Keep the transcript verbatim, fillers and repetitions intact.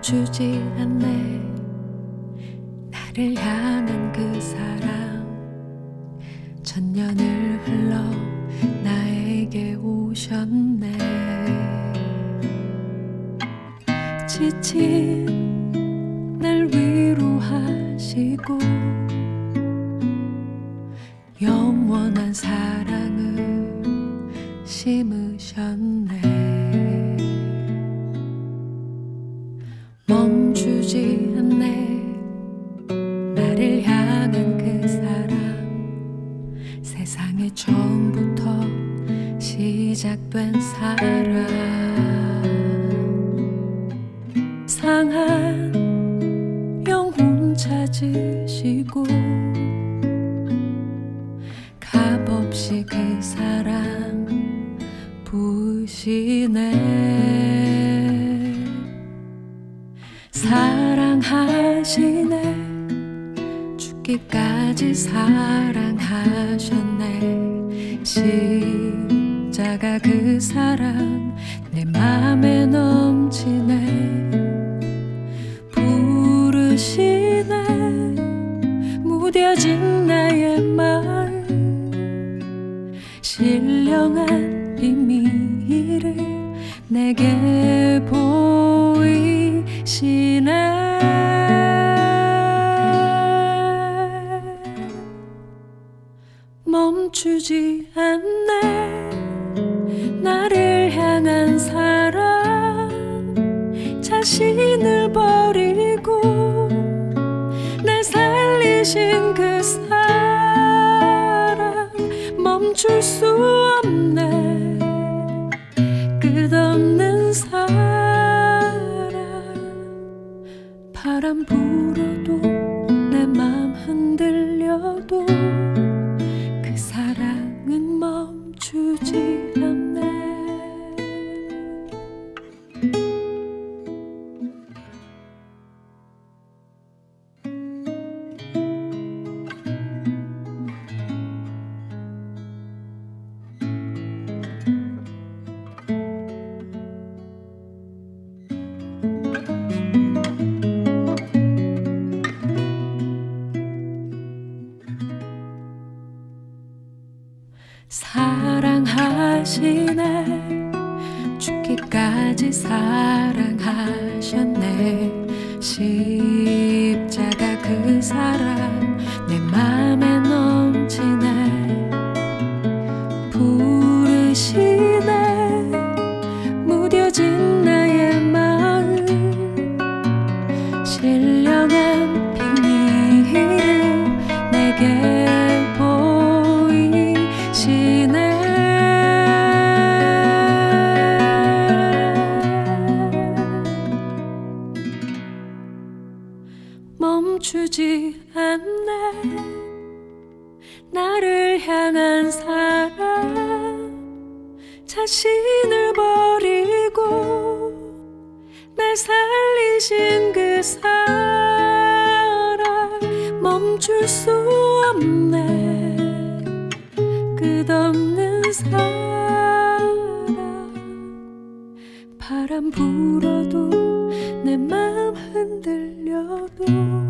멈추지 않네. 나를 향한 그 사랑 천년을 흘러 나에게 오셨네. 지친 날 위로하시고 영원한 사랑을 심으셨네. 멈추지 않네. 나를 향한 그 사랑 세상에 처음부터 시작된 사랑. 상한 영혼 찾으시고 값없이 그 사랑 부으시네. 사랑하시네. 죽기까지 사랑하셨네. 십자가 그 사랑 내 맘에 넘치네. 부르시네. 무뎌진 나의 마음 신령한 비밀을 내게 보이시네. 멈추지 않네. 나를 향한 사랑 자신을 버리고 날 살리신 그 사랑 멈출 수 없네. 끝없는 사랑. 바람 불어도 내 맘 흔들려도 그 사랑은 멈추지 않네. 사랑하시네. 죽기까지 사랑하셨네. 십자가 그 사랑 내 맘에 넘치네. 부르시네. 무뎌진 나의 마음 신령한 비밀을 내게 멈추지 않네. 나를 향한 사랑 자신을 버리고 날 살리신 그 사랑 멈출 수 없네. 끝없는 사랑. 바람 불어도 내 맘 흔들려도